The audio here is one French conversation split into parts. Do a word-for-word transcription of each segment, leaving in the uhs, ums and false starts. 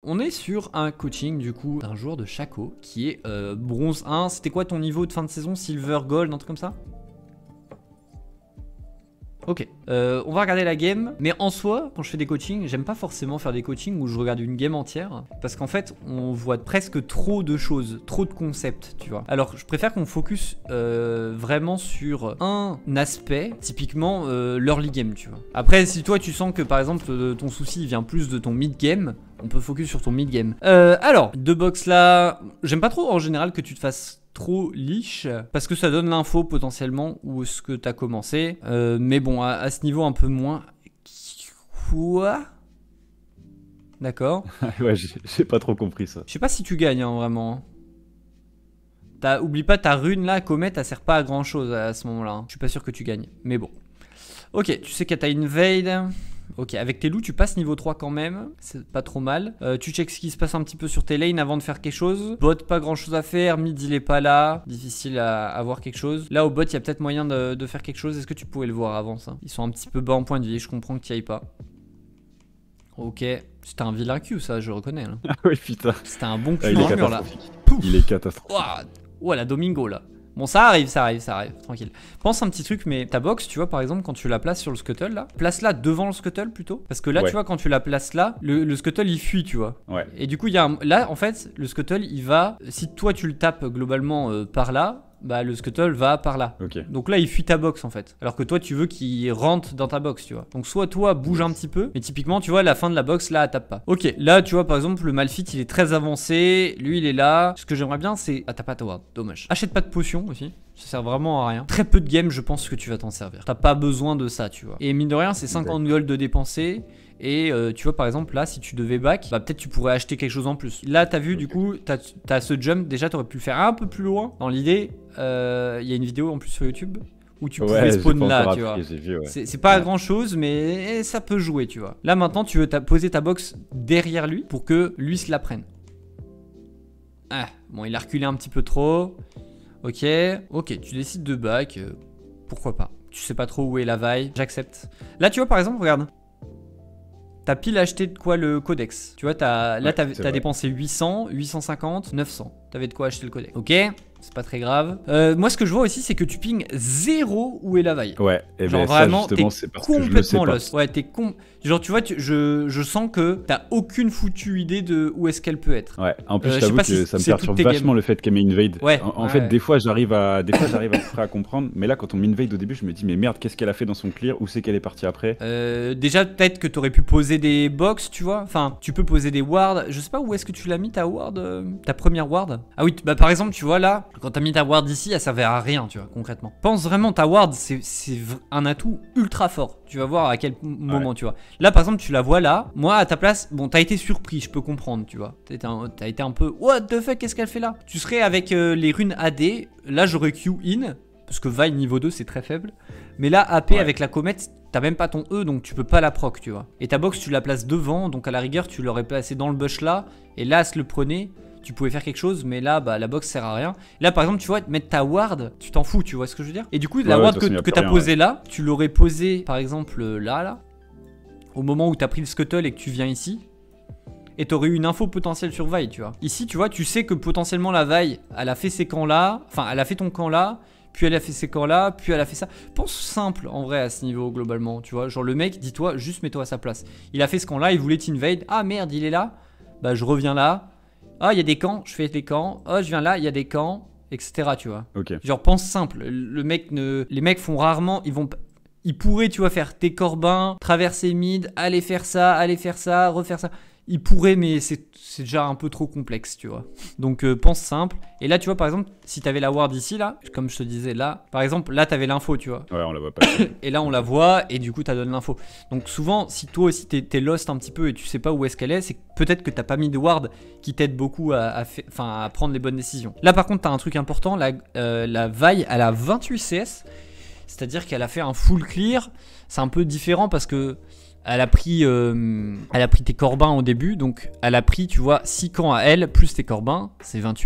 on est sur un coaching du coup d'un joueur de Shaco qui est euh, bronze un. C'était quoi ton niveau de fin de saison? Silver, gold, un truc comme ça? Ok, euh, on va regarder la game, mais en soi, quand je fais des coachings, j'aime pas forcément faire des coachings où je regarde une game entière, parce qu'en fait, on voit presque trop de choses, trop de concepts, tu vois. Alors, je préfère qu'on focus euh, vraiment sur un aspect, typiquement euh, l'early game, tu vois. Après, si toi, tu sens que, par exemple, ton souci vient plus de ton mid-game, on peut focus sur ton mid-game. Euh, alors, deux box là, j'aime pas trop en général que tu te fasses trop liche parce que ça donne l'info potentiellement où est-ce que t'as commencé, euh, mais bon à, à ce niveau un peu moins. Quoi? D'accord. Ouais, j'ai pas trop compris ça. Je sais pas si tu gagnes hein, vraiment. T'as, oublie pas ta rune là, Comet, elle sert pas à grand chose à ce moment là hein. Je suis pas sûr que tu gagnes, mais bon. Ok, tu sais que t'as invade. Ok, avec tes loups, tu passes niveau trois quand même. C'est pas trop mal. Euh, tu checks ce qui se passe un petit peu sur tes lanes avant de faire quelque chose. Bot, pas grand chose à faire. Mid, il est pas là. Difficile à, à voir quelque chose. Là, au bot, il y a peut-être moyen de, de faire quelque chose. Est-ce que tu pouvais le voir avant ça? Ils sont un petit peu bas en point de vie. Je comprends que tu y ailles pas. Ok. C'était un vilain Q, ça, je reconnais. Là. Ah oui, putain. C'était un bon Q ah, dans le mur, là. Pouf. Il est catastrophique. Oh, la Domingo, là. Bon, ça arrive, ça arrive, ça arrive, tranquille. Pense un petit truc, mais ta box, tu vois, par exemple, quand tu la places sur le scuttle, là, place-la devant le scuttle plutôt. Parce que là, ouais. tu vois, quand tu la places là, le, le scuttle, il fuit, tu vois. Ouais. Et du coup, il y a un... là, en fait, le scuttle, il va... Si toi, tu le tapes globalement euh, par là, bah le scuttle va par là. Okay. Donc là il fuit ta box en fait. Alors que toi tu veux qu'il rentre dans ta box, tu vois. Donc soit toi bouge un petit peu, mais typiquement tu vois la fin de la box là elle tape pas. Ok, là tu vois par exemple le Malphite il est très avancé, lui il est là. Ce que j'aimerais bien c'est... Ah t'as pas ta ward, dommage. Achète pas de potion aussi, ça sert vraiment à rien. Très peu de game je pense que tu vas t'en servir. T'as pas besoin de ça tu vois. Et mine de rien c'est cinquante gold de dépenser. Et euh, tu vois par exemple là si tu devais back, bah peut-être tu pourrais acheter quelque chose en plus. Là t'as vu okay. du coup t'as as ce jump, déjà t'aurais pu le faire un peu plus loin. Dans l'idée, il euh, y a une vidéo en plus sur YouTube où tu pouvais ouais, spawn là tu vois. Ouais. C'est pas ouais. grand chose mais ça peut jouer tu vois. Là maintenant tu veux poser ta box derrière lui pour que lui se la prenne. Ah bon il a reculé un petit peu trop. Ok, ok tu décides de back, euh, pourquoi pas. Tu sais pas trop où est la vaille, j'accepte. Là tu vois par exemple regarde. T'as pile acheté de quoi le codex. Tu vois, as, là, ouais, t'as as dépensé huit cents, huit cent cinquante, neuf cents. T'avais de quoi acheter le codex. Ok, c'est pas très grave. Euh, moi, ce que je vois aussi, c'est que tu pings zéro où est la vaille. Ouais, et genre ben vraiment, t'es complètement lost. Ouais, t'es con. Genre, tu vois, tu, je, je sens que t'as aucune foutue idée de où est-ce qu'elle peut être. Ouais, en plus, euh, j'avoue que si ça me perturbe vachement le fait qu'elle m'invade. Ouais. En, en ouais, fait, ouais. des fois, j'arrive à, des fois, j'arrive à peu près à comprendre. Mais là, quand on m'invade au début, je me dis, mais merde, qu'est-ce qu'elle a fait dans son clear? Où c'est qu'elle est partie après? euh, Déjà, peut-être que t'aurais pu poser des box, tu vois. Enfin, tu peux poser des wards. Je sais pas où est-ce que tu l'as mis ta ward, euh, ta première ward. Ah oui, bah par exemple, tu vois là, quand t'as mis ta ward ici, elle servait à rien, tu vois, concrètement. Pense vraiment, ta ward, c'est un atout ultra fort. Tu vas voir à quel moment, ouais. tu vois. Là, par exemple, tu la vois là. Moi, à ta place, bon, t'as été surpris, je peux comprendre, tu vois. T'as été un peu, what the fuck, qu'est-ce qu'elle fait là? Tu serais avec euh, les runes A D. Là, j'aurais Q in, parce que Vi niveau deux, c'est très faible. Mais là, A P ouais. avec la comète, t'as même pas ton E, donc tu peux pas la proc, tu vois. Et ta box, tu la places devant, donc à la rigueur, tu l'aurais placé dans le bush là. Et là, se le prenait. Tu pouvais faire quelque chose, mais là, bah, la box sert à rien. Là, par exemple, tu vois, mettre ta ward, tu t'en fous, tu vois ce que je veux dire? Et du coup, la ouais, ward ouais, que, que t'as posée ouais. là, tu l'aurais posée, par exemple, là, là, au moment où t'as pris le scuttle et que tu viens ici. Et t'aurais eu une info potentielle sur Vi, tu vois. Ici, tu vois, tu sais que potentiellement la Vi, elle a fait ses camps là, enfin, elle a fait ton camp là, puis elle a fait ses camps là, puis elle a fait ça. Pense simple, en vrai, à ce niveau, globalement, tu vois. Genre, le mec, dis-toi, juste mets-toi à sa place. Il a fait ce camp là, il voulait t'invade. Ah merde, il est là. Bah, je reviens là. Ah, il y a des camps, je fais des camps. Oh, je viens là, il y a des camps, et cetera. Tu vois. Okay. Genre, pense simple. Le mec ne... Les mecs font rarement... Ils vont... Ils pourraient, tu vois, faire tes corbins, traverser mid, aller faire ça, aller faire ça, refaire ça. Ils pourraient, mais c'est déjà un peu trop complexe, tu vois. Donc, euh, pense simple. Et là, tu vois, par exemple, si tu avais la ward ici, là, comme je te disais, là, par exemple, là, tu avais l'info, tu vois. Ouais, on la voit pas. Et là, on la voit, et du coup, tu donnes l'info. Donc, souvent, si toi aussi, t'es es lost un petit peu et tu sais pas où est-ce qu'elle est, c'est peut-être que t'as pas mis de ward qui t'aide beaucoup à, à, à prendre les bonnes décisions. Là, par contre, tu as un truc important. La, euh, la Vi, elle a vingt-huit C S. C'est-à-dire qu'elle a fait un full clear. C'est un peu différent parce que elle a pris, euh, elle a pris tes corbins au début. Donc, elle a pris, tu vois, six camps à elle, plus tes corbins. C'est vingt-huit.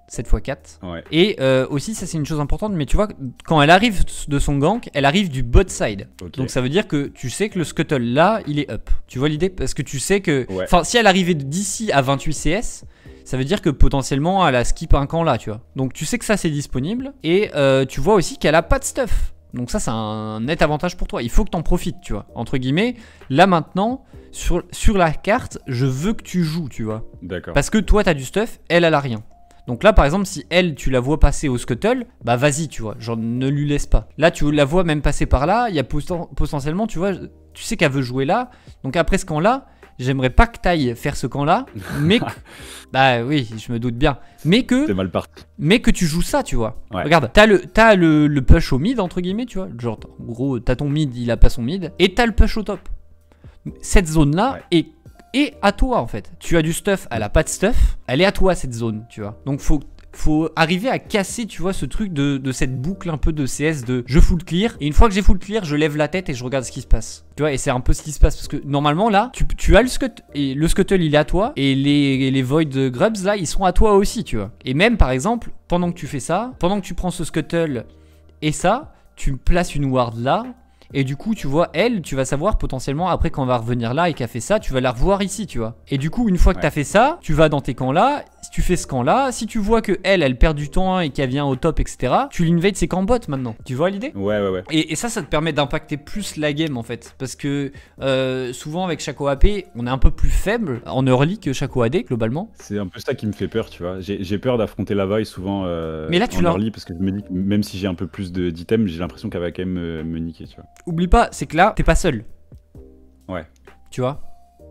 sept fois quatre. Ouais. Et euh, aussi, ça c'est une chose importante, mais tu vois, quand elle arrive de son gank, elle arrive du bot side. Ok. Donc ça veut dire que tu sais que le scuttle là, il est up. Tu vois l'idée? Parce que tu sais que... Ouais. Enfin, si elle arrivait d'ici à vingt-huit C S, ça veut dire que potentiellement elle a skip un camp là, tu vois. Donc tu sais que ça c'est disponible. Et euh, tu vois aussi qu'elle a pas de stuff. Donc ça c'est un net avantage pour toi. Il faut que t'en profites, tu vois. Entre guillemets, là maintenant, sur, sur la carte, je veux que tu joues, tu vois. D'accord. Parce que toi t'as du stuff, elle elle a rien. Donc là par exemple si elle tu la vois passer au scuttle, bah vas-y tu vois, genre ne lui laisse pas. Là tu la vois même passer par là, il y a poten potentiellement tu vois, tu sais qu'elle veut jouer là. Donc après ce camp là, j'aimerais pas que t'ailles faire ce camp là, mais que... bah oui je me doute bien. Mais que... C'est mal parti. Mais que tu joues ça tu vois. Ouais. Regarde, t'as le, t'as le, le push au mid entre guillemets tu vois. Genre en gros t'as ton mid, il a pas son mid. Et t'as le push au top. Cette zone là Ouais. est... Et à toi en fait. Tu as du stuff, elle a pas de stuff. Elle est à toi cette zone, tu vois. Donc faut, faut arriver à casser, tu vois, ce truc de, de cette boucle un peu de C S de je full clear. Et une fois que j'ai full clear, je lève la tête et je regarde ce qui se passe. Tu vois, et c'est un peu ce qui se passe. Parce que normalement là, tu, tu as le scuttle. Et le scuttle il est à toi. Et les, les void grubs là, ils sont à toi aussi, tu vois. Et même par exemple, pendant que tu fais ça, pendant que tu prends ce scuttle et ça, tu places une ward là. Et du coup, tu vois, elle, tu vas savoir potentiellement après quand on va revenir là et qu'elle fait ça, tu vas la revoir ici, tu vois. Et du coup, une fois que Ouais. tu as fait ça, tu vas dans tes camps là. Si tu fais ce camp là, si tu vois que elle, elle perd du temps et qu'elle vient au top, et cetera, tu l'invades ses camps bot maintenant. Tu vois l'idée? Ouais, ouais, ouais. Et, et ça, ça te permet d'impacter plus la game en fait. Parce que euh, souvent avec chaque O A P, on est un peu plus faible en early que chaque O A D globalement. C'est un peu ça qui me fait peur, tu vois. J'ai j'ai peur d'affronter la vaille souvent euh, Mais là, tu en l'as- early parce que je me dis que même si j'ai un peu plus de- d'items, j'ai l'impression qu'elle va quand même me, me niquer, tu vois. Oublie pas, c'est que là, t'es pas seul. Ouais. Tu vois.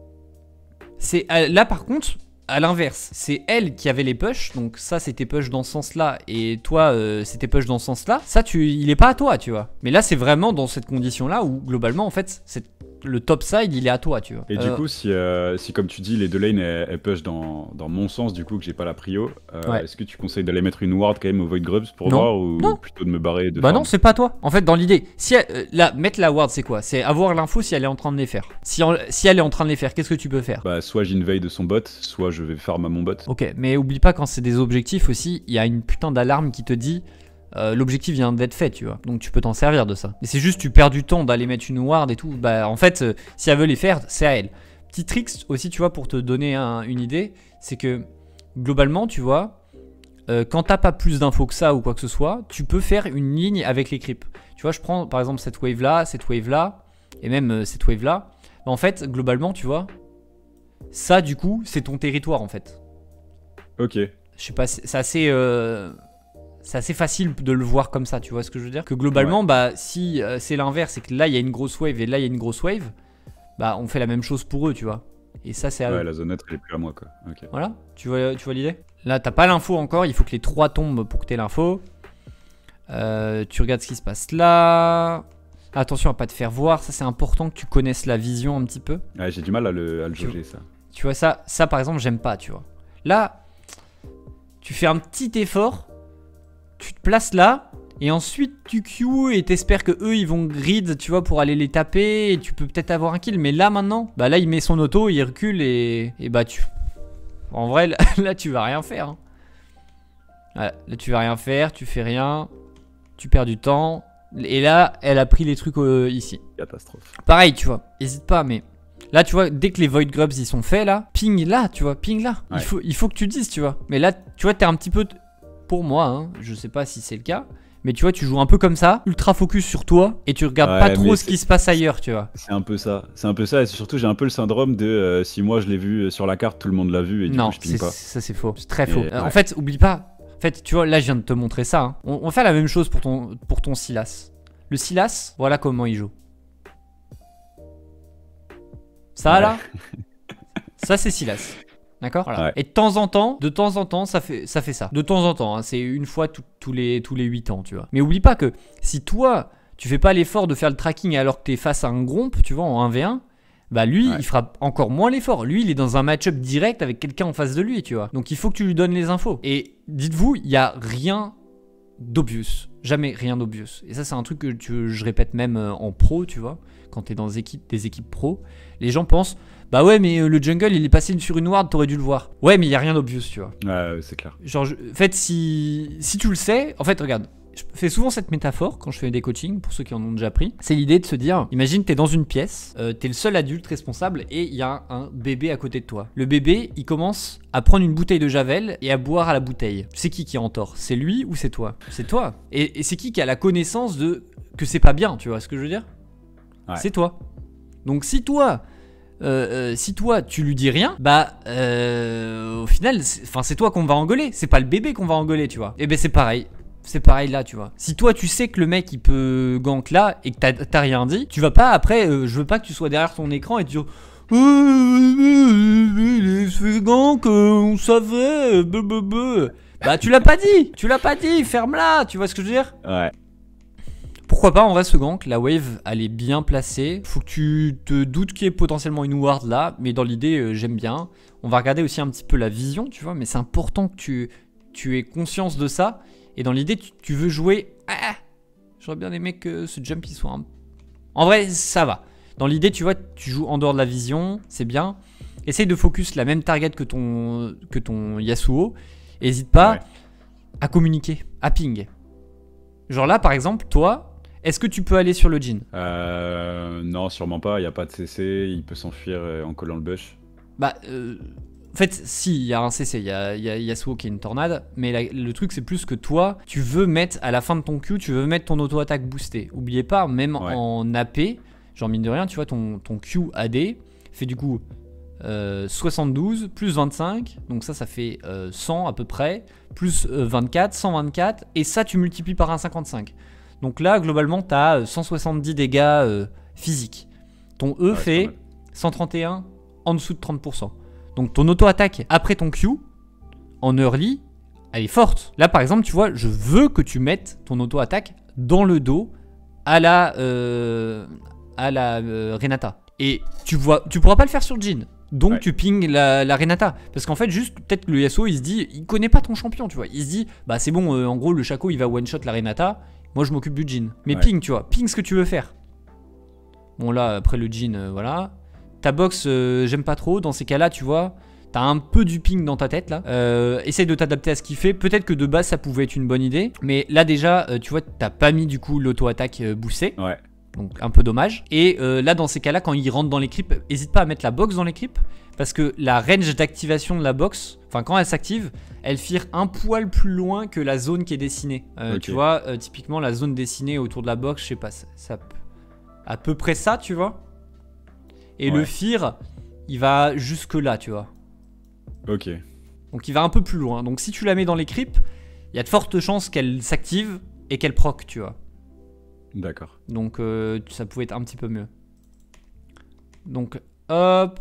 C'est euh, là par contre, à l'inverse, c'est elle qui avait les push, donc ça c'était push dans ce sens-là, et toi euh, c'était push dans ce sens-là. Ça, tu, il est pas à toi, tu vois. Mais là, c'est vraiment dans cette condition-là où globalement, en fait, c'est le top side, il est à toi, tu vois. Et Euh, du coup, si, euh, si comme tu dis, les deux lanes elles, elles push dans, dans mon sens, du coup, que j'ai pas la prio, euh, Ouais. est-ce que tu conseilles d'aller mettre une ward quand même au Void Grubs pour Non. voir ou Non. plutôt de me barrer de Bah farm non, c'est pas toi. En fait, dans l'idée, si elle- euh, là, mettre la ward, c'est quoi? C'est avoir l'info si elle est en train de les faire. Si, en- si elle est en train de les faire, qu'est-ce que tu peux faire? Bah, soit j'invade de son bot, soit je vais farm à mon bot. Ok, mais oublie pas quand c'est des objectifs aussi, il y a une putain d'alarme qui te dit euh, l'objectif vient d'être fait, tu vois. Donc tu peux t'en servir de ça. Et c'est juste tu perds du temps d'aller mettre une ward et tout. Bah en fait, euh, si elle veut les faire, c'est à elle. Petit trick aussi, tu vois, pour te donner un- une idée, c'est que globalement, tu vois, euh, quand t'as pas plus d'infos que ça ou quoi que ce soit, tu peux faire une ligne avec les creeps. Tu vois, je prends par exemple cette wave là, cette wave là, et même euh, cette wave là. Bah, en fait, globalement, tu vois, ça du coup, c'est ton territoire en fait. Ok. Je sais pas, c'est c'est assez, euh, c'est assez facile de le voir comme ça, tu vois ce que je veux dire? Que globalement, bah si euh, c'est l'inverse, c'est que là il y a une grosse wave et là il y a une grosse wave, bah on fait la même chose pour eux, tu vois. Et ça c'est à Ouais, eux. la zone neutre, elle est plus à moi, quoi. Ok. Voilà, tu vois, tu vois l'idée? Là t'as pas l'info encore, il faut que les trois tombent pour que t'aies l'info. Euh, tu regardes ce qui se passe là. Attention à pas te faire voir, ça c'est important que tu connaisses la vision un petit peu. Ouais, j'ai du mal à le, à le Tu- jauger, ça. Tu vois ça, ça par exemple j'aime pas, tu vois. Là, tu fais un petit effort, tu te places là, et ensuite tu queues et t'espères que eux ils vont grid, tu vois, pour aller les taper, et tu peux peut-être avoir un kill. Mais là maintenant, bah là il met son auto, il recule et, et bah tu... En vrai, là, là, tu vas rien faire. hein. Voilà, là tu vas rien faire, tu fais rien, tu perds du temps. Et là, elle a pris les trucs euh, ici. Catastrophe. Pareil, tu vois, hésite pas, mais là, tu vois, dès que les Void Grubs ils sont faits, là, ping là, tu vois, ping là. Ouais. Il, faut, il faut que tu le dises, tu vois. Mais là, tu vois, t'es un petit peu. t- Pour moi, hein, je sais pas si c'est le cas, mais tu vois, tu joues un peu comme ça, ultra focus sur toi, et tu regardes Ouais, pas trop mais ce c'est- qui se passe ailleurs, tu vois. C'est un peu ça. C'est un peu ça. Et surtout, j'ai un peu le syndrome de euh, si moi je l'ai vu sur la carte, tout le monde l'a vu et du Non, coup, je ping c'est- pas. ça c'est faux. C'est très Et faux. ouais. Euh, En fait, oublie pas. En fait, tu vois, là, je viens de te montrer ça. hein. On, on va faire la même chose pour ton, pour ton Silas. Le Silas, voilà comment il joue. Ça Ouais. là, ça c'est Silas. D'accord. Voilà. Ouais. Et de temps en temps, de temps en temps, ça fait ça. Fait ça. De temps en temps, hein, c'est une fois tout- tous les tous les huit ans, tu vois. Mais oublie pas que si toi, tu fais pas l'effort de faire le tracking alors que t'es face à un gromp, tu vois, en un v un, bah lui, Ouais. il fera encore moins l'effort. Lui, il est dans un match-up direct avec quelqu'un en face de lui, tu vois. Donc il faut que tu lui donnes les infos. Et dites-vous, il y a rien d'obvious. Jamais rien d'obvious. Et ça, c'est un truc que tu, je répète même en pro, tu vois. Quand t'es dans des équipes, des équipes pro, les gens pensent, bah ouais, mais le jungle, il est passé sur une ward, t'aurais dû le voir. Ouais, mais il y a rien d'obvious, tu vois. Ouais, c'est clair. Genre, je, en fait, si, si tu le sais, en fait, regarde. Je fais souvent cette métaphore quand je fais des coachings, pour ceux qui en ont déjà pris. C'est l'idée de se dire, imagine t'es dans une pièce, euh, t'es le seul adulte responsable et il y a un, un bébé à côté de toi. Le bébé, il commence à prendre une bouteille de Javel et à boire à la bouteille. C'est qui qui est en tort? C'est lui ou c'est toi? C'est toi. Et, et c'est qui qui a la connaissance de que c'est pas bien, tu vois ce que je veux dire? Ouais. C'est toi. Donc si toi... Euh, euh, si toi tu lui dis rien, bah euh, au final, enfin c'est toi qu'on va engueuler, c'est pas le bébé qu'on va engueuler, tu vois. Et ben c'est pareil. C'est pareil là, tu vois. Si toi tu sais que le mec il peut gank là et que t'as rien dit, tu vas pas après, euh, je veux pas que tu sois derrière ton écran et tu dis il est fait gank, euh, on savait, bleu, bleu, bleu. Bah tu l'as pas dit, tu l'as pas dit, ferme-la, tu vois ce que je veux dire? Ouais. Pourquoi pas en vrai ce gank, la wave elle est bien placée. Faut que tu te doutes qu'il y ait potentiellement une ward là, mais dans l'idée euh, j'aime bien. On va regarder aussi un petit peu la vision, tu vois, mais c'est important que tu, tu aies conscience de ça. Et dans l'idée, tu, tu veux jouer... Ah, j'aurais bien aimé que ce jump il soit un... En vrai, ça va. Dans l'idée, tu vois, tu joues en dehors de la vision, c'est bien. Essaye de focus la même target que ton, que ton Yasuo. N'hésite pas ouais. à communiquer, à ping. Genre là, par exemple, toi, est-ce que tu peux aller sur le Jhin? euh, Non, sûrement pas. Il n'y a pas de C C. Il peut s'enfuir en collant le bush. Bah... Euh... En fait, si, il y a un C C, il y a, y a Yasuo qui est une tornade, mais la, le truc c'est plus que toi, tu veux mettre à la fin de ton Q, tu veux mettre ton auto-attaque boosté. Oubliez pas, même ouais. en A P, genre mine de rien, tu vois, ton, ton Q A D fait du coup euh, soixante-douze plus vingt-cinq, donc ça, ça fait euh, cent à peu près, plus euh, vingt-quatre, cent vingt-quatre, et ça, tu multiplies par un virgule cinquante-cinq. Donc là, globalement, tu as cent soixante-dix dégâts euh, physiques. Ton E ouais, fait cent trente et un en dessous de trente pour cent. Donc ton auto-attaque après ton Q, en early, elle est forte. Là par exemple, tu vois, je veux que tu mettes ton auto-attaque dans le dos à la, euh, à la euh, Renata. Et tu vois, tu pourras pas le faire sur Jhin. Donc ouais. tu ping la, la Renata. Parce qu'en fait, juste, peut-être que le Yasuo, il se dit, il connaît pas ton champion, tu vois. Il se dit, bah c'est bon, euh, en gros, le Shaco, il va one-shot la Renata. Moi, je m'occupe du Jhin. Mais ouais. ping, tu vois, ping ce que tu veux faire. Bon là, après le Jhin, euh, voilà. Ta box, euh, j'aime pas trop. Dans ces cas-là, tu vois, t'as un peu du ping dans ta tête là. Euh, essaye de t'adapter à ce qu'il fait. Peut-être que de base, ça pouvait être une bonne idée. Mais là, déjà, euh, tu vois, t'as pas mis du coup l'auto-attaque euh, boostée. Ouais. Donc, un peu dommage. Et euh, là, dans ces cas-là, quand il rentre dans les creeps, n'hésite pas à mettre la box dans les creeps. Parce que la range d'activation de la box, enfin, quand elle s'active, elle fire un poil plus loin que la zone qui est dessinée. Euh, okay. Tu vois, euh, typiquement, la zone dessinée autour de la box, je sais pas, ça, ça à peu près ça, tu vois. Et ouais. le fear, il va jusque là, tu vois. Ok. Donc il va un peu plus loin. Donc si tu la mets dans les creeps, il y a de fortes chances qu'elle s'active et qu'elle proc, tu vois. D'accord. Donc euh, ça pouvait être un petit peu mieux. Donc hop.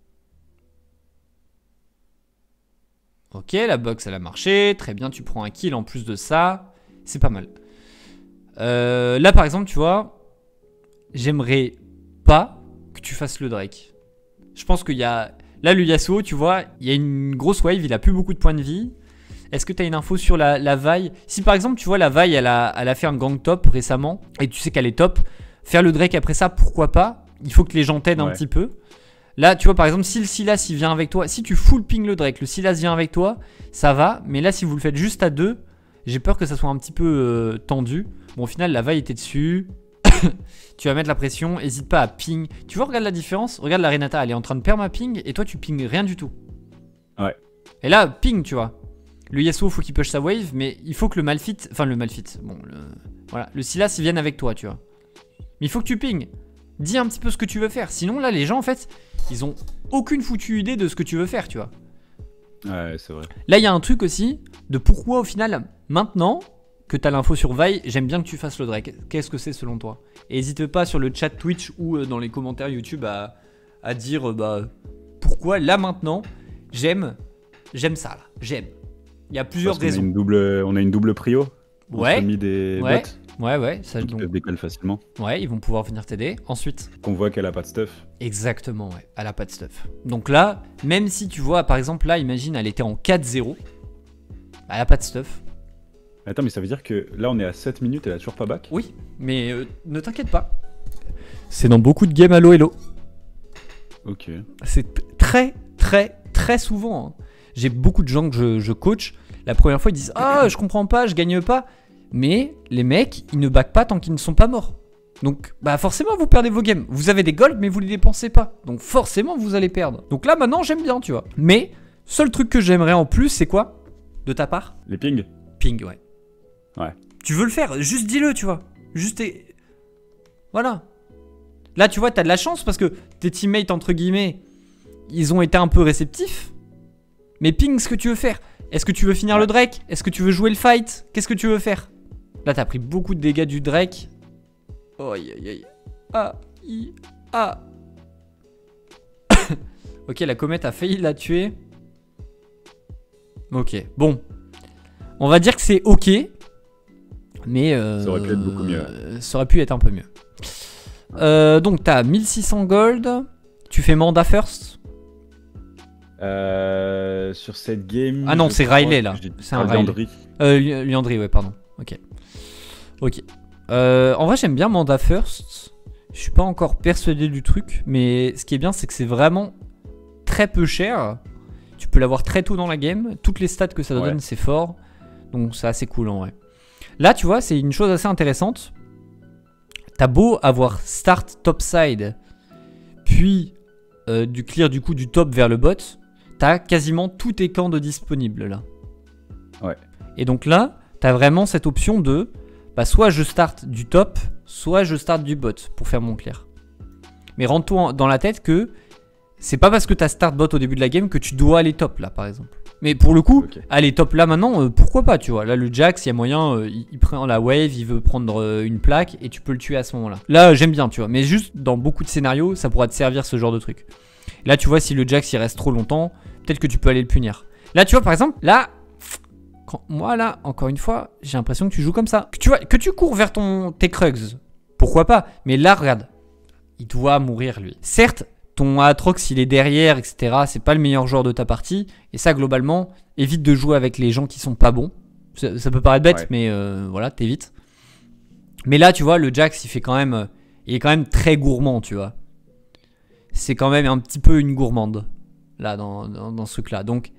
Ok, la box elle a marché. Très bien, tu prends un kill en plus de ça. C'est pas mal. Euh, là par exemple, tu vois, j'aimerais pas que tu fasses le Drake. Je pense qu'il y a... Là, le Yasuo, tu vois, il y a une grosse wave, il a plus beaucoup de points de vie. Est-ce que tu as une info sur la, la vaille? Si par exemple, tu vois, la vaille, elle a, elle a fait un gang top récemment, et tu sais qu'elle est top, faire le Drake après ça, pourquoi pas? Il faut que les gens t'aident ouais. un petit peu. Là, tu vois, par exemple, si le Sylas, il vient avec toi, si tu full ping le Drake, le Sylas vient avec toi, ça va. Mais là, si vous le faites juste à deux, j'ai peur que ça soit un petit peu euh, tendu. Bon, au final, la vaille était dessus. Tu vas mettre la pression, hésite pas à ping. Tu vois, regarde la différence. Regarde la Renata, elle est en train de perma-ping et toi tu ping rien du tout. Ouais. Et là, ping, tu vois. Le Yasuo, faut qu'il push sa wave, mais il faut que le Malphite, enfin le Malphite, bon, le, voilà, le Sylas, il vienne avec toi, tu vois. Mais il faut que tu ping. Dis un petit peu ce que tu veux faire. Sinon, là, les gens, en fait, ils ont aucune foutue idée de ce que tu veux faire, tu vois. Ouais, c'est vrai. Là, il y a un truc aussi de pourquoi, au final, maintenant que tu as l'info sur Vaille, j'aime bien que tu fasses le Drake. Qu'est-ce que c'est selon toi? Et n'hésite pas sur le chat Twitch ou dans les commentaires YouTube à, à dire bah, pourquoi là maintenant j'aime j'aime ça là, j'aime. Il y a plusieurs Parce raisons. On a une double, on a une double prio. On ouais. s'est mis des ouais. bots. Ouais, ouais. Ça, qui donc... peuvent décoller facilement. Ouais, ils vont pouvoir venir t'aider. Ensuite. Qu'on voit qu'elle a pas de stuff. Exactement, ouais. Elle a pas de stuff. Donc là, même si tu vois, par exemple, là, imagine, elle était en quatre zéro. Elle a pas de stuff. Attends, mais ça veut dire que là, on est à sept minutes et elle a toujours pas back? Oui, mais euh, ne t'inquiète pas. C'est dans beaucoup de games Halo Hello. Ok. C'est très, très, très souvent. Hein. J'ai beaucoup de gens que je, je coach. La première fois, ils disent « Ah, je comprends pas, je gagne pas. » Mais les mecs, ils ne back pas tant qu'ils ne sont pas morts. Donc, bah forcément, vous perdez vos games. Vous avez des golds, mais vous les dépensez pas. Donc forcément, vous allez perdre. Donc là, maintenant, j'aime bien, tu vois. Mais, seul truc que j'aimerais en plus, c'est quoi? De ta part? Les pings? Ping, ouais. Ouais. Tu veux le faire, juste dis-le, tu vois. Juste et... Voilà. Là, tu vois, t'as de la chance parce que tes teammates, entre guillemets, ils ont été un peu réceptifs. Mais ping, ce que tu veux faire. Est-ce que tu veux finir ouais. le Drake? Est-ce que tu veux jouer le fight? Qu'est-ce que tu veux faire? Là, t'as pris beaucoup de dégâts du Drake. Oh, aïe, aïe, aïe. Ah, i, ah. Ok, la comète a failli la tuer. Ok, bon. On va dire que c'est ok. Mais euh, ça aurait pu être beaucoup mieux. Euh, ça aurait pu être un peu mieux. Euh, donc, t'as mille six cents gold. Tu fais Manda first. Euh, sur cette game. Ah non, c'est Riley là. C'est un Riley. Liandry. Euh, Liandry, ouais, pardon. Ok. Ok. Euh, en vrai, j'aime bien Manda first. Je suis pas encore persuadé du truc. Mais ce qui est bien, c'est que c'est vraiment très peu cher. Tu peux l'avoir très tôt dans la game. Toutes les stats que ça te ouais. donne, c'est fort. Donc, c'est assez cool en vrai. Là, tu vois, c'est une chose assez intéressante. T'as beau avoir start topside, puis euh, du clear du coup du top vers le bot, t'as quasiment tous tes camps de disponibles là. Ouais. Et donc là, t'as vraiment cette option de, bah soit je start du top, soit je start du bot pour faire mon clear. Mais rentre-toi dans la tête que c'est pas parce que t'as start bot au début de la game que tu dois aller top là par exemple. Mais pour le coup, okay. aller top là maintenant, euh, pourquoi pas, tu vois. Là, le Jax, il y a moyen, euh, il, il prend la wave, il veut prendre euh, une plaque et tu peux le tuer à ce moment-là. Là, euh, j'aime bien, tu vois. Mais juste dans beaucoup de scénarios, ça pourra te servir ce genre de truc. Là, tu vois, si le Jax il reste trop longtemps, peut-être que tu peux aller le punir. Là, tu vois, par exemple, là, quand, moi, là, encore une fois, j'ai l'impression que tu joues comme ça. Que tu, vois, que tu cours vers ton, tes Krugs, pourquoi pas. Mais là, regarde, il doit mourir, lui. Certes, ton Aatrox il est derrière, et cetera. C'est pas le meilleur joueur de ta partie. Et ça, globalement, évite de jouer avec les gens qui sont pas bons. Ça, ça peut paraître bête, ouais. mais euh, voilà, t'évites. Mais là, tu vois, le Jax, il fait quand même, euh, il est quand même très gourmand, tu vois. C'est quand même un petit peu une gourmande, là, dans, dans, dans ce truc-là. Donc,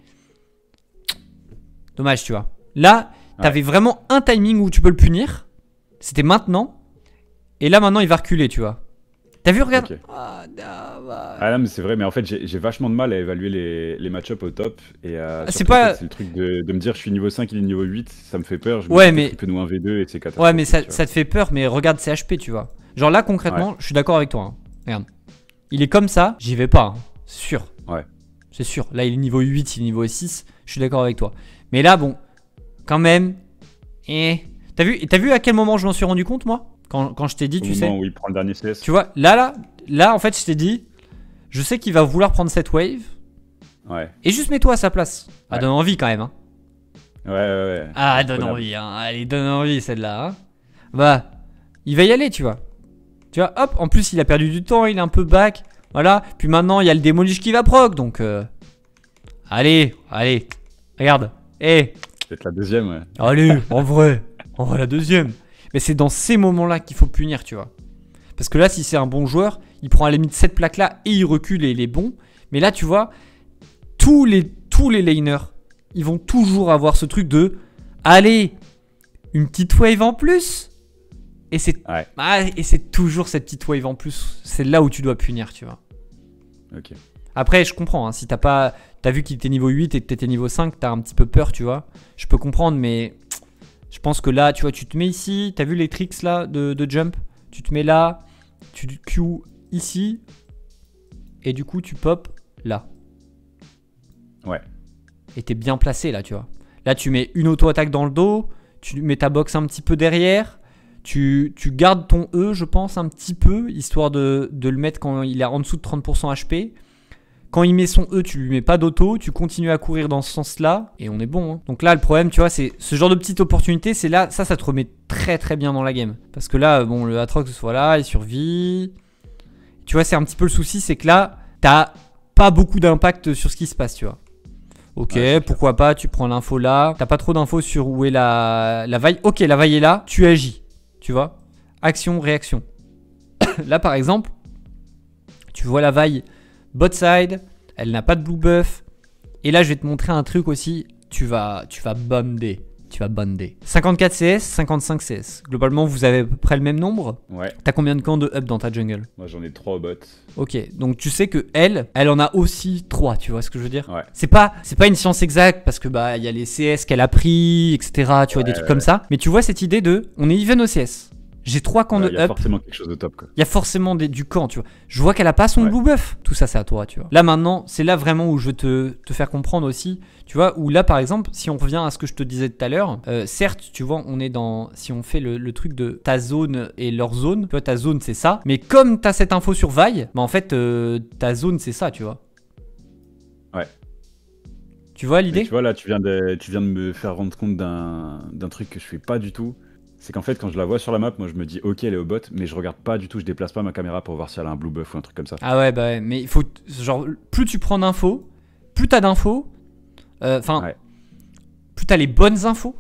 dommage, tu vois. Là, t'avais ouais. vraiment un timing où tu peux le punir. C'était maintenant. Et là, maintenant, il va reculer, tu vois. T'as vu, regarde. Okay. Ah, ah non, mais c'est vrai, mais en fait, j'ai vachement de mal à évaluer les, les match-up au top. Et euh, c'est pas. C'est le truc de, de me dire, je suis niveau cinq, il est niveau huit, ça me fait peur. Je me ouais, dis mais. Il peut nous un v deux et c'est catastrophique. Ouais, mais ça, ça te fait peur, mais regarde ses H P, tu vois. Genre là, concrètement, ouais. je suis d'accord avec toi. Hein. Regarde. Il est comme ça, j'y vais pas, hein. C'est sûr. Ouais. C'est sûr. Là, il est niveau huit, il est niveau six, je suis d'accord avec toi. Mais là, bon, quand même. Eh. T'as vu, t'as vu à quel moment je m'en suis rendu compte, moi? Quand, quand je t'ai dit, Au tu moment sais. où il prend le dernier C S. Tu vois, là, là, là, en fait, je t'ai dit, je sais qu'il va vouloir prendre cette wave. Ouais. Et juste mets-toi à sa place. Ah, ouais. donne envie quand même, hein. Ouais, ouais, ouais. Ah, donne envie, hein. Allez, donne envie, celle-là, hein. Bah, il va y aller, tu vois. Tu vois, hop, en plus, il a perdu du temps, il est un peu back. Voilà. Puis maintenant, il y a le Demolish qui va proc, donc. Euh... Allez, allez. Regarde. Eh. Peut-être la deuxième, ouais. Allez, en vrai. En vrai, la deuxième. Mais c'est dans ces moments-là qu'il faut punir, tu vois. Parce que là, si c'est un bon joueur, il prend à la limite cette plaque-là et il recule et il est bon. Mais là, tu vois, tous les, tous les laners, ils vont toujours avoir ce truc de « Allez, une petite wave en plus !» Et c'est ouais. ah, et c'est toujours cette petite wave en plus. C'est là où tu dois punir, tu vois. Ok. Après, je comprends. Hein, si t'as pas, t'as vu qu'il était niveau huit et que t'étais niveau cinq, t'as un petit peu peur, tu vois. Je peux comprendre, mais... Je pense que là, tu vois, tu te mets ici. T'as vu les tricks là de, de jump? Tu te mets là. Tu Q ici. Et du coup, tu pop là. Ouais. Et t'es bien placé là, tu vois. Là, tu mets une auto-attaque dans le dos. Tu mets ta box un petit peu derrière. Tu, tu gardes ton E, je pense, un petit peu. Histoire de, de le mettre quand il est en dessous de trente pour cent H P. Quand il met son E, tu lui mets pas d'auto, tu continues à courir dans ce sens-là, et on est bon. Hein. Donc là, le problème, tu vois, c'est ce genre de petite opportunité, c'est là, ça, ça te remet très très bien dans la game. Parce que là, bon, le Aatrox, voilà, il survit. Tu vois, c'est un petit peu le souci, c'est que là, t'as pas beaucoup d'impact sur ce qui se passe, tu vois. Ok, Ouais, pourquoi pas, tu prends l'info là. T'as pas trop d'infos sur où est la, la vaille. Ok, la vaille est là, tu agis. Tu vois? Action, réaction. Là, par exemple, tu vois la vaille bot side, elle n'a pas de blue buff. Et là, je vais te montrer un truc aussi. Tu vas, tu vas bander. Tu vas bander. cinquante-quatre C S, cinquante-cinq C S. Globalement, vous avez à peu près le même nombre. Ouais. T'as combien de camps de up dans ta jungle? Moi j'en ai trois au bot. Ok, donc tu sais que elle, elle en a aussi trois, tu vois ce que je veux dire? Ouais. C'est pas, c'est pas une science exacte parce que bah il y a les C S qu'elle a pris, et cetera. Tu vois, Ouais, des trucs ouais. comme ça. Mais tu vois cette idée de, on est even au C S. J'ai trois camps Il de y a up. forcément quelque chose de top quoi. Il y a forcément des, du camp, tu vois. Je vois qu'elle a pas son Ouais. blue buff. Tout ça, c'est à toi, tu vois. Là maintenant, c'est là vraiment où je veux te, te faire comprendre aussi. Tu vois, où là par exemple, si on revient à ce que je te disais tout à l'heure, euh, certes, tu vois, on est dans. Si on fait le, le truc de ta zone et leur zone, tu vois, ta zone c'est ça. Mais comme t'as cette info sur vaille, bah en fait, euh, ta zone c'est ça, tu vois. Ouais. Tu vois Mais l'idée? tu vois là, tu viens de, tu viens de me faire rendre compte d'un d'un truc que je fais pas du tout. C'est qu'en fait, quand je la vois sur la map, moi je me dis ok, elle est au bot, mais je regarde pas du tout, je déplace pas ma caméra pour voir si elle a un blue buff ou un truc comme ça. Ah ouais, bah ouais, mais il faut. Genre, plus tu prends d'infos, plus t'as d'infos. Enfin, Ouais. plus t'as les bonnes infos.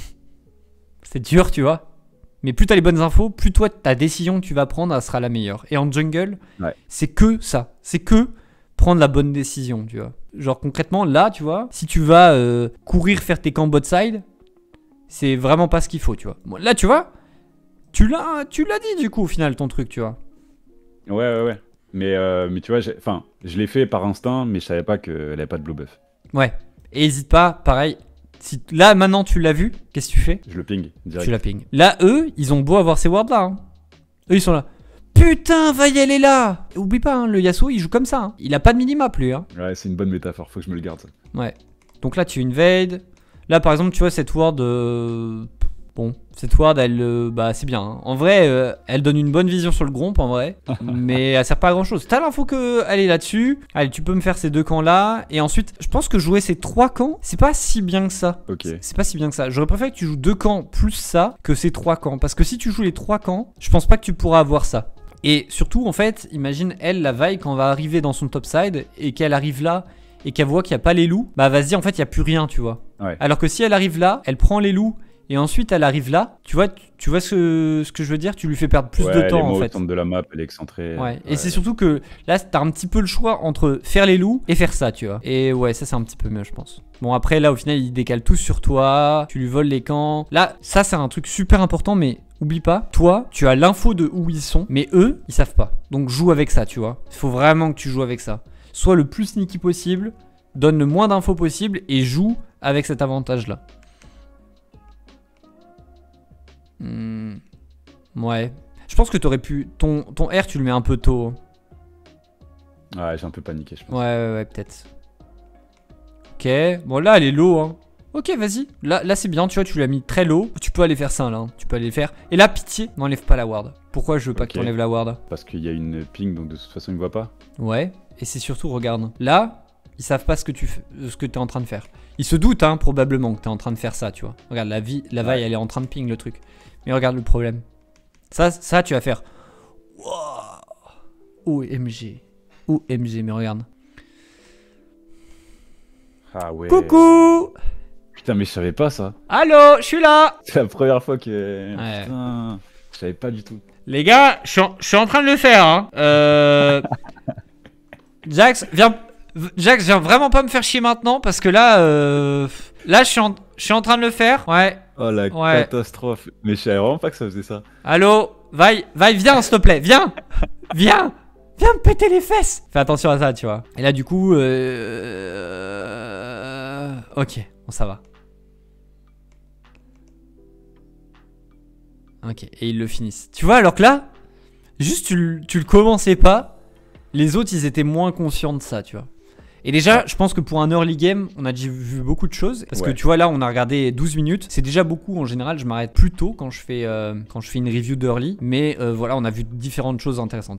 C'est dur, tu vois. Mais plus t'as les bonnes infos, plus toi, ta décision que tu vas prendre, elle sera la meilleure. Et en jungle, Ouais. c'est que ça. C'est que prendre la bonne décision, tu vois. Genre concrètement, là, tu vois, si tu vas euh, courir faire tes camps bot side, c'est vraiment pas ce qu'il faut, tu vois. Bon, là, tu vois, tu l'as, tu l'as dit du coup au final ton truc, tu vois. Ouais, ouais, ouais. Mais, euh, mais tu vois, j'ai- enfin, je l'ai fait par instinct, mais je savais pas qu'elle avait pas de blue buff. Ouais. Et hésite pas, pareil. Si là maintenant tu l'as vu, qu'est-ce que tu fais? Je le ping direct. Tu la ping. Là, eux, ils ont beau avoir ces wards là. Hein. Eux, ils sont là. Putain, Vaille, elle est là. Et oublie pas, hein, le Yasuo, il joue comme ça. Hein. Il a pas de minimap, lui. Hein. Ouais, c'est une bonne métaphore, faut que je me le garde ça. Ouais. Donc là, tu invades. Là, par exemple, tu vois, cette ward. euh, Bon, cette ward, elle. euh, Bah, c'est bien. Hein. En vrai, euh, elle donne une bonne vision sur le gromp, en vrai. Mais elle sert pas à grand chose. T'as l'info qu'elle est là-dessus. Allez, tu peux me faire ces deux camps-là. Et ensuite, je pense que jouer ces trois camps, c'est pas si bien que ça. Ok. C'est- C'est pas si bien que ça. J'aurais préféré que tu joues deux camps plus ça que ces trois camps. Parce que si tu joues les trois camps, je pense pas que tu pourras avoir ça. Et surtout, en fait, imagine elle, la vaille, quand on va arriver dans son top side et qu'elle arrive là et qu'elle voit qu'il n'y a pas les loups, bah vas-y, en fait, il n'y a plus rien, tu vois. Ouais. Alors que si elle arrive là, elle prend les loups et ensuite elle arrive là, tu vois, tu, tu vois ce que, ce que je veux dire? Tu lui fais perdre plus Ouais, de elle est temps en moins au fait. centre de la map, elle est excentrée. Ouais. Et c'est surtout que là, t'as un petit peu le choix entre faire les loups et faire ça, tu vois. Et ouais, ça c'est un petit peu mieux, je pense. Bon, après, là, au final, il décale tous sur toi. Tu lui voles les camps. Là, ça, c'est un truc super important, mais oublie pas, toi, tu as l'info de où ils sont, mais eux, ils savent pas. Donc, joue avec ça, tu vois. Il faut vraiment que tu joues avec ça. Sois le plus sneaky possible, donne le moins d'infos possible et joue avec cet avantage-là. Hmm. Ouais. Je pense que t'aurais pu. Ton, ton R, tu le mets un peu tôt. Ouais, j'ai un peu paniqué, je pense. Ouais, ouais, ouais, peut-être. Ok. Bon, là, elle est low, hein. Ok, vas-y. Là, là c'est bien, tu vois, tu l'as mis très low. Tu peux aller faire ça, là. Hein. Tu peux aller le faire. Et là, pitié, n'enlève pas la ward. Pourquoi je veux pas Ok. que t'enlèves la ward? Parce qu'il y a une ping, donc de toute façon, il me voit pas. Ouais. Et c'est surtout, regarde. Là, ils savent pas ce que tu fais, ce que t'es en train de faire. Ils se doutent, hein, probablement, que t'es en train de faire ça, tu vois. Regarde, la, vie, la vaille, Ouais. elle est en train de ping le truc. Mais regarde le problème. Ça, ça tu vas faire. Wow. O M G. O M G, mais regarde. Ah ouais. Coucou! Putain, mais je savais pas ça. Allô, je suis là! C'est la première fois que. Ouais. Putain, je savais pas du tout. Les gars, je suis en, je suis en train de le faire, hein. Euh... Jax, viens... Jax, viens vraiment pas me faire chier maintenant, parce que là, euh... Là, je suis, en... je suis en train de le faire. Ouais. Oh la Ouais. catastrophe. Mais je savais vraiment pas que ça faisait ça. Allô? Vaille, Vaille, viens, s'il te plaît, viens! Viens! Viens me péter les fesses! Fais attention à ça, tu vois. Et là, du coup, euh... Ok, bon, ça va. Ok, et ils le finissent. Tu vois, alors que là, juste tu, le- tu le commençais pas, les autres, ils étaient moins conscients de ça, tu vois. Et déjà, je pense que pour un early game, on a déjà vu beaucoup de choses. Parce Ouais. que tu vois, là, on a regardé douze minutes. C'est déjà beaucoup. En général, je m'arrête plus tôt quand je fais, euh, quand je fais une review d'early. Mais euh, voilà, on a vu différentes choses intéressantes.